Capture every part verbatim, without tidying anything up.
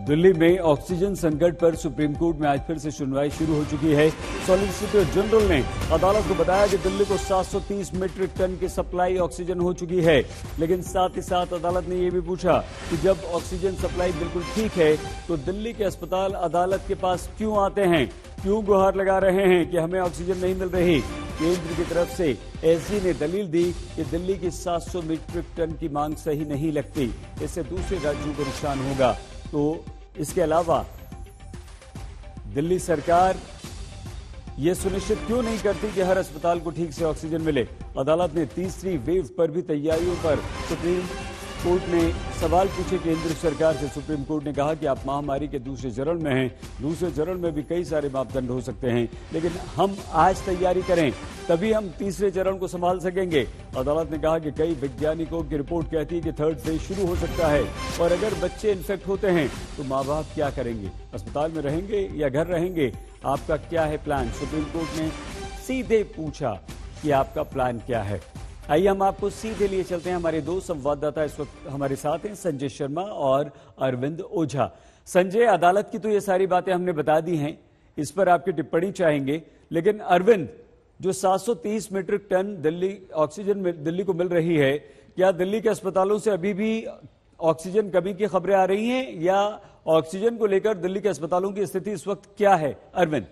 दिल्ली में ऑक्सीजन संकट पर सुप्रीम कोर्ट में आज फिर से सुनवाई शुरू हो चुकी है। सॉलिसिटर जनरल ने अदालत को बताया कि दिल्ली को सात सौ तीस मीट्रिक टन की सप्लाई ऑक्सीजन हो चुकी है, लेकिन साथ ही साथ अदालत ने यह भी पूछा कि जब ऑक्सीजन सप्लाई बिल्कुल ठीक है तो दिल्ली के अस्पताल अदालत के पास क्यों आते हैं, क्यों गुहार लगा रहे हैं कि हमें ऑक्सीजन नहीं मिल रही। केंद्र की तरफ से एसजी ने दलील दी कि दिल्ली की सात सौ मीट्रिक टन की मांग सही नहीं लगती, इससे दूसरे राज्यों को नुकसान होगा। तो इसके अलावा दिल्ली सरकार ये सुनिश्चित क्यों नहीं करती कि हर अस्पताल को ठीक से ऑक्सीजन मिले। अदालत ने तीसरी वेव पर भी तैयारियों पर सुप्रीम कोर्ट ने सवाल पूछे केंद्र सरकार से। सुप्रीम कोर्ट ने कहा कि आप महामारी के दूसरे चरण में हैं, दूसरे चरण में भी कई सारे मापदंड हो सकते हैं, लेकिन हम आज तैयारी करें तभी हम तीसरे चरण को संभाल सकेंगे। अदालत ने कहा कि कई वैज्ञानिकों की रिपोर्ट कहती है कि थर्ड फेज शुरू हो सकता है, और अगर बच्चे इन्फेक्ट होते हैं तो माँ बाप क्या करेंगे, अस्पताल में रहेंगे या घर रहेंगे, आपका क्या है प्लान। सुप्रीम कोर्ट ने सीधे पूछा कि आपका प्लान क्या है। आइए हम आपको सीधे लिए चलते हैं। हमारे दो संवाददाता इस वक्त हमारे साथ हैं, संजय शर्मा और अरविंद ओझा। संजय, अदालत की तो ये सारी बातें हमने बता दी हैं, इस पर आपकी टिप्पणी चाहेंगे, लेकिन अरविंद, जो सात सौ तीस metric ton Delhi oxygen Delhi को मिल रही है, क्या दिल्ली के अस्पतालों से अभी भी ऑक्सीजन कमी की खबरें आ रही हैं, या ऑक्सीजन को लेकर दिल्ली के अस्पतालों की स्थिति इस वक्त क्या है? अरविंद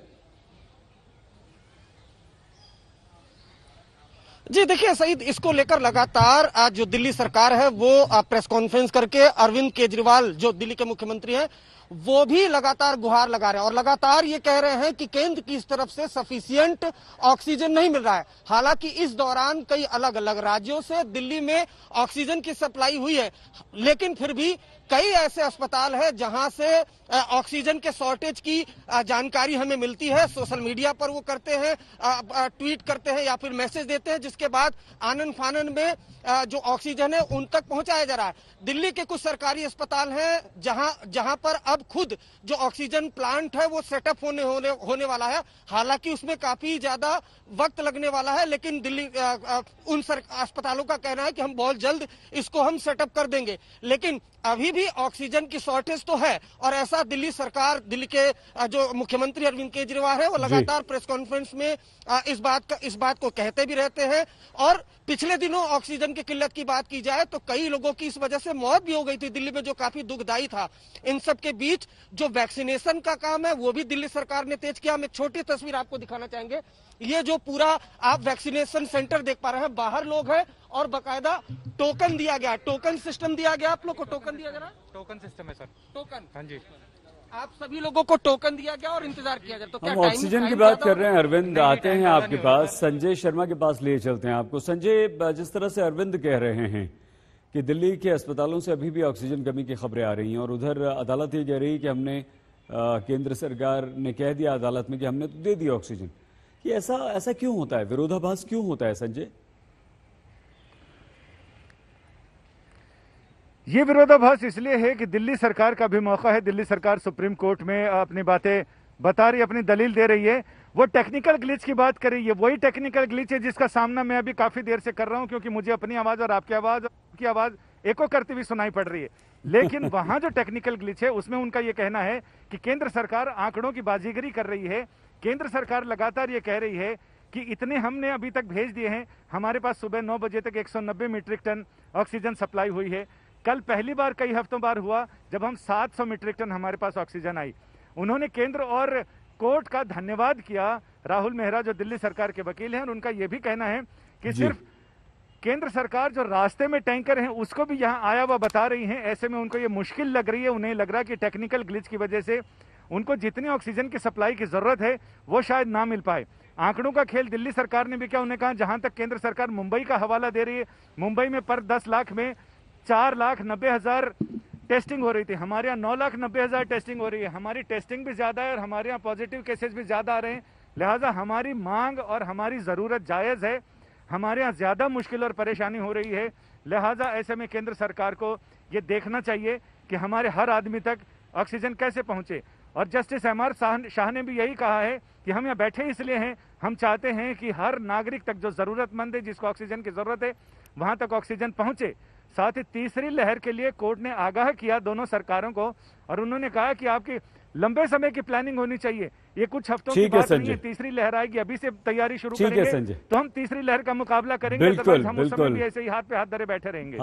जी देखिए सईद, इसको लेकर लगातार आज जो दिल्ली सरकार है वो प्रेस कॉन्फ्रेंस करके अरविंद केजरीवाल जो दिल्ली के मुख्यमंत्री हैं वो भी लगातार गुहार लगा रहे हैं और लगातार ये कह रहे हैं कि केंद्र की इस तरफ से सफिशिएंट ऑक्सीजन नहीं मिल रहा है। हालांकि इस दौरान कई अलग अलग राज्यों से दिल्ली में ऑक्सीजन की सप्लाई हुई है, लेकिन फिर भी कई ऐसे अस्पताल है जहां से ऑक्सीजन के शॉर्टेज की जानकारी हमें मिलती है। सोशल मीडिया पर वो करते हैं, ट्वीट करते हैं या फिर मैसेज देते हैं, जिसके बाद आनन फानन में जो ऑक्सीजन है उन तक पहुंचाया जा रहा है। दिल्ली के कुछ सरकारी अस्पताल हैं जहां जहां पर अब खुद जो ऑक्सीजन प्लांट है वो सेटअप होने होने होने वाला है। हालांकि उसमें काफी ज्यादा वक्त लगने वाला है, लेकिन दिल्ली आ, आ, उन अस्पतालों का कहना है कि हम बहुत जल्द इसको हम सेटअप कर देंगे। लेकिन अभी भी ऑक्सीजन की शॉर्टेज तो है, और ऐसा दिल्ली सरकार, दिल्ली के जो मुख्यमंत्री अरविंद केजरीवाल है वो लगातार प्रेस कॉन्फ्रेंस में इस बात का इस बात को कहते भी रहते हैं। और पिछले दिनों ऑक्सीजन की किल्लत की बात की जाए तो कई लोगों की इस वजह से मौत भी हो गई थी दिल्ली में, जो काफी दुखदायी था। इन सब के बीच जो वैक्सीनेशन का काम है वो भी दिल्ली सरकार ने तेज किया। हम एक छोटी तस्वीर आपको दिखाना चाहेंगे। ये जो पूरा आप वैक्सीनेशन सेंटर देख पा रहे हैं, बाहर लोग हैं और बाकायदा टोकन दिया गया, टोकन सिस्टम दिया गया। आप लोग को टोकन दिया गया? टोकन सिस्टम है सर। टोकन, हाँ जी, आप सभी लोगों को टोकन दिया गया और इंतजार किया जाए। तो क्या हम ऑक्सीजन की बात कर रहे हैं? अरविंद, आते हैं आपके पास, संजय शर्मा के पास ले चलते हैं आपको। संजय, जिस तरह से अरविंद कह रहे हैं कि दिल्ली के अस्पतालों से अभी भी ऑक्सीजन कमी की खबरें आ रही हैं, और उधर अदालत ये कह रही है कि हमने आ, केंद्र सरकार ने कह दिया अदालत में कि हमने तो दे दिया ऑक्सीजन। ये ऐसा ऐसा क्यों होता है, विरोधाभास क्यों होता है संजय? ये विरोधाभास इसलिए है कि दिल्ली सरकार का भी मौका है। दिल्ली सरकार सुप्रीम कोर्ट में अपनी बातें बता रही है, अपनी दलील दे रही है। वो टेक्निकल ग्लिच की बात कर रही है, वही टेक्निकल ग्लिच है जिसका सामना मैं अभी काफी देर से कर रहा हूं, क्योंकि मुझे अपनी आवाज और आपकी आवाज की आवाज एको करती हुई सुनाई पड़ रही है। लेकिन वहां जो टेक्निकल ग्लिच है उसमें उनका यह कहना है कि केंद्र सरकार आंकड़ों की बाजीगरी कर रही है। केंद्र सरकार लगातार ये कह रही है कि इतने हमने अभी तक भेज दिए हैं, हमारे पास सुबह नौ बजे तक एक सौ नब्बे मीट्रिक टन ऑक्सीजन सप्लाई हुई है। कल पहली बार कई हफ्तों बाद हुआ जब हम सात सौ मीट्रिक टन हमारे पास ऑक्सीजन आई। उन्होंने केंद्र और कोर्ट का धन्यवाद किया। राहुल मेहरा जो दिल्ली सरकार के वकील हैं, उनका यह भी कहना है कि सिर्फ केंद्र सरकार जो रास्ते में टैंकर हैं उसको भी यहां आया हुआ बता रही है। ऐसे में उनको ये मुश्किल लग रही है, उन्हें लग रहा है कि टेक्निकल ग्लिच की वजह से उनको जितनी ऑक्सीजन की सप्लाई की जरूरत है वो शायद ना मिल पाए। आंकड़ों का खेल दिल्ली सरकार ने भी क्या, उन्हें कहा जहां तक केंद्र सरकार मुंबई का हवाला दे रही है, मुंबई में पर दस लाख में चार लाख नब्बे हजार टेस्टिंग हो रही थी, हमारे यहाँ नौ लाख नब्बे हजार टेस्टिंग हो रही है। हमारी टेस्टिंग भी ज्यादा है और हमारे यहाँ पॉजिटिव केसेस भी ज्यादा आ रहे हैं, लिहाजा हमारी मांग और हमारी जरूरत जायज है। हमारे यहाँ ज्यादा मुश्किल और परेशानी हो रही है, लिहाजा ऐसे में केंद्र सरकार को ये देखना चाहिए कि हमारे हर आदमी तक ऑक्सीजन कैसे पहुंचे। और जस्टिस एम आर शाह ने भी यही कहा है कि हम यहाँ बैठे इसलिए हैं, हम चाहते हैं कि हर नागरिक तक जो जरूरतमंद है, जिसको ऑक्सीजन की जरूरत है, वहां तक ऑक्सीजन पहुंचे। साथ ही तीसरी लहर के लिए कोर्ट ने आगाह किया दोनों सरकारों को, और उन्होंने कहा कि आपकी लंबे समय की प्लानिंग होनी चाहिए। ये कुछ हफ्तों की बात नहीं है, तीसरी लहर आएगी, अभी से तैयारी शुरू करेंगे तो हम तीसरी लहर का मुकाबला करेंगे, बिल्कुल, हम उस समय भी ऐसे ही हाथ पे हाथ धरे बैठे रहेंगे।